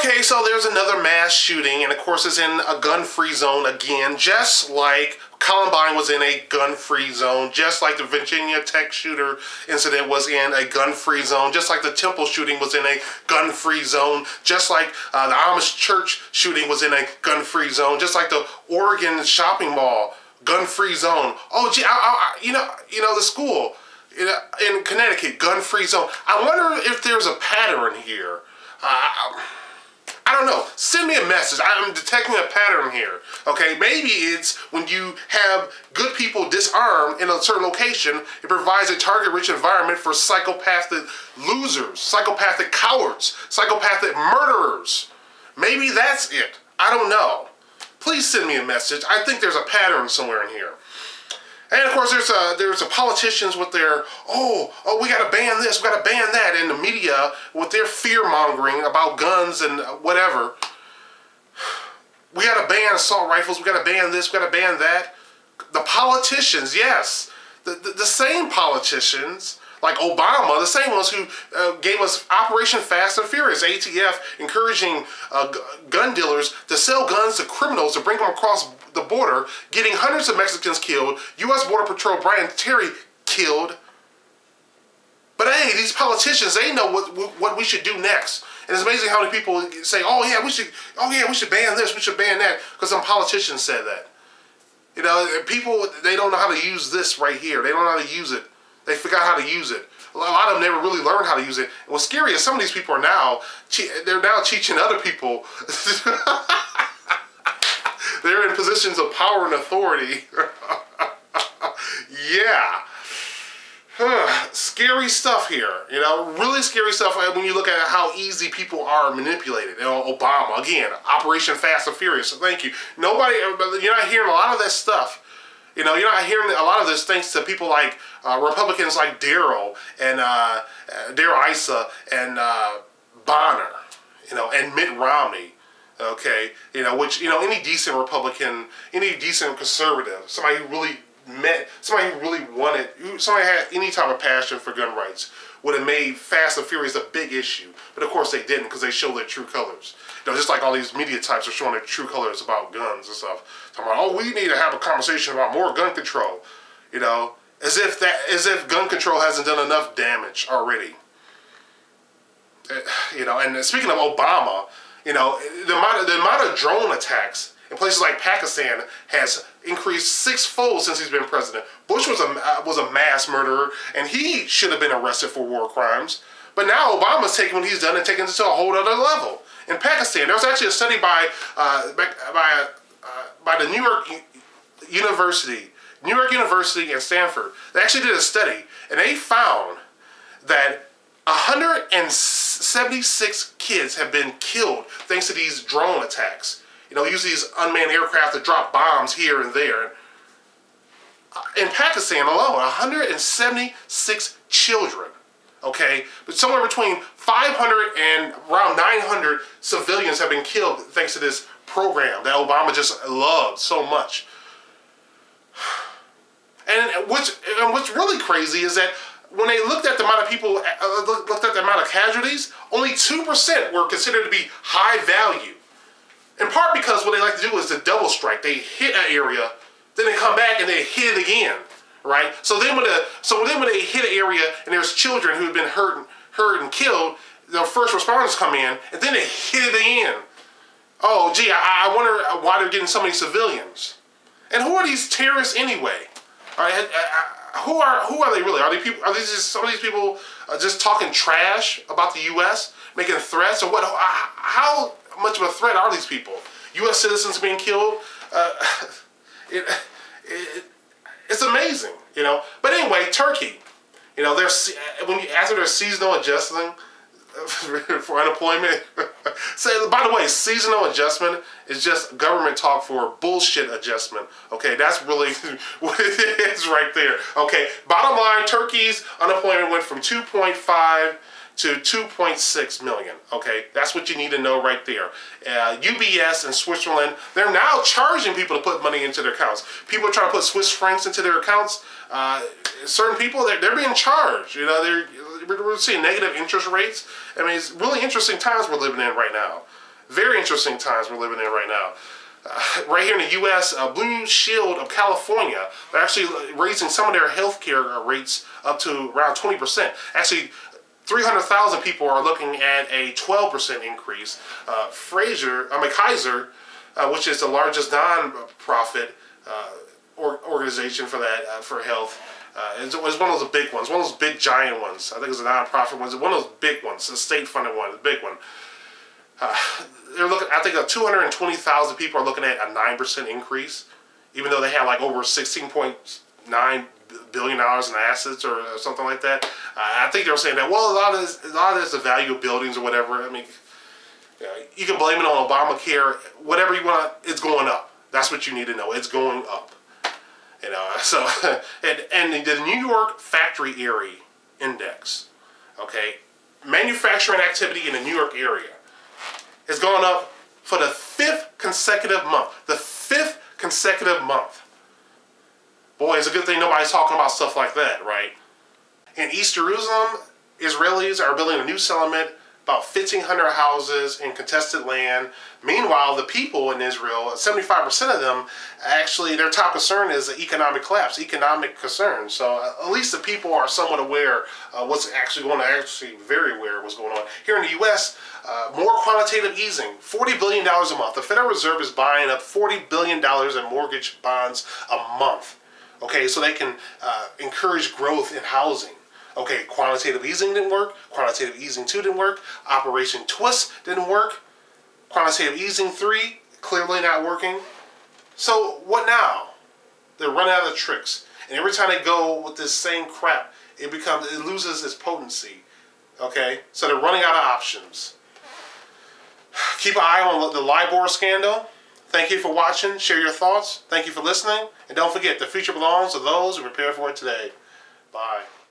Okay, so there's another mass shooting, and of course it's in a gun-free zone again, just like Columbine was in a gun-free zone, just like the Virginia Tech shooter incident was in a gun-free zone, just like the Temple shooting was in a gun-free zone, just like the Amish church shooting was in a gun-free zone, just like the Oregon shopping mall gun-free zone. Oh, gee, you know the school in Connecticut, gun-free zone. I wonder if there's a pattern here. I don't know. Send me a message. I'm detecting a pattern here. Okay, maybe it's when you have good people disarmed in a certain location, it provides a target-rich environment for psychopathic losers, psychopathic cowards, psychopathic murderers. Maybe that's it. I don't know. Please send me a message. I think there's a pattern somewhere in here. And of course, there's a politicians with their, we gotta ban this, we gotta ban that, and the media with their fear-mongering about guns and whatever. We gotta ban assault rifles, we gotta ban this, we gotta ban that. The politicians, yes. The same politicians, like Obama, the same ones who gave us Operation Fast and Furious, ATF, encouraging gun dealers to sell guns to criminals to bring them across the border, getting hundreds of Mexicans killed, U.S. Border Patrol Brian Terry killed. But hey, these politicians, they know what we should do next. And it's amazing how many people say, we should ban this, we should ban that, because some politicians said that. You know, people, they don't know how to use this right here. They don't know how to use it. They forgot how to use it. A lot of them never really learned how to use it. And what's scary is some of these people are now, they're now teaching other people. They're in positions of power and authority. Yeah. Scary stuff here. You know, really scary stuff when you look at how easy people are manipulated. You know, Obama, again, Operation Fast and Furious. So thank you. Nobody, you're not hearing a lot of that stuff. You know, you're not hearing a lot of this thanks to people like Republicans like Daryl and Daryl Issa and Bonner, you know, and Mitt Romney. Okay, you know, which, you know, any decent Republican, any decent conservative, somebody who really wanted, somebody had any type of passion for gun rights, would have made Fast and Furious a big issue. But of course they didn't, because they show their true colors. You know, just like all these media types are showing their true colors about guns and stuff. Talking about, we need to have a conversation about more gun control. You know, as if gun control hasn't done enough damage already. You know, and speaking of Obama, you know, the amount of drone attacks in places like Pakistan has increased sixfold since he's been president. Bush was a mass murderer, and he should have been arrested for war crimes. But now Obama's taking what he's done and taking it to a whole other level. In Pakistan, there was actually a study by the New York University and Stanford. They actually did a study, and they found that 176 kids have been killed thanks to these drone attacks. You know, use these unmanned aircraft to drop bombs here and there. In Pakistan alone, 176 children, okay? But somewhere between 500 and around 900 civilians have been killed thanks to this program that Obama just loved so much. And what's really crazy is that when they looked at the amount of people, looked at the amount of casualties, only 2% were considered to be high value. In part because what they like to do is the double strike. They hit an area, then they come back and they hit it again, right? So then when they hit an area and there's children who have been hurt and killed, the first responders come in and then they hit it again. Oh, gee, I wonder why they're getting so many civilians. And who are these terrorists anyway? All right, who are they really? Are these just some of these people just talking trash about the U.S., making threats, or what? How much of a threat are these people? U.S. citizens being killed? It's amazing, you know. But anyway, Turkey, you know, after their seasonal adjustment for unemployment. So, by the way, seasonal adjustment is just government talk for bullshit adjustment. Okay, that's really what it is right there. Okay, bottom line, Turkey's unemployment went from 2.5 to 2.6 million. Okay, that's what you need to know right there. UBS in Switzerland, they're now charging people to put money into their accounts. People are trying to put Swiss francs into their accounts. Certain people, they're being charged. You know, we're seeing negative interest rates. I mean, it's really interesting times we're living in right now. Very interesting times we're living in right now. Right here in the U.S., Blue Shield of California, they're actually raising some of their healthcare rates up to around 20%. Actually, 300,000 people are looking at a 12% increase. Kaiser, which is the largest non-profit organization for that for health, it's one of those big ones, one of those big giant ones. I think it's a non-profit one. It's one of those big ones, a state-funded one, the big one. They're looking. I think 220,000 people are looking at a 9% increase, even though they have like over $16.9 billion in assets or something like that. I think they were saying that, well, a lot of this is the value of buildings or whatever. I mean, you can blame it on Obamacare, whatever you want. It's going up. That's what you need to know. It's going up. You know, so and the New York Factory Area Index, okay, manufacturing activity in the New York area has gone up for the 5th consecutive month. The 5th consecutive month. Boy, it's a good thing nobody's talking about stuff like that, right? In East Jerusalem, Israelis are building a new settlement, about 1,500 houses in contested land. Meanwhile, the people in Israel, 75% of them, actually, their top concern is the economic collapse, economic concern. So at least the people are somewhat aware of what's actually going on, very aware of what's going on. Here in the U.S., more quantitative easing, $40 billion a month. The Federal Reserve is buying up $40 billion in mortgage bonds a month. Okay, so they can encourage growth in housing. Okay, quantitative easing didn't work. Quantitative easing 2 didn't work. Operation Twist didn't work. Quantitative easing 3, clearly not working. So what now? They're running out of tricks. And every time they go with this same crap, it loses its potency. Okay, so they're running out of options. Keep an eye on the LIBOR scandal. Thank you for watching. Share your thoughts. Thank you for listening. And don't forget, the future belongs to those who prepare for it today. Bye.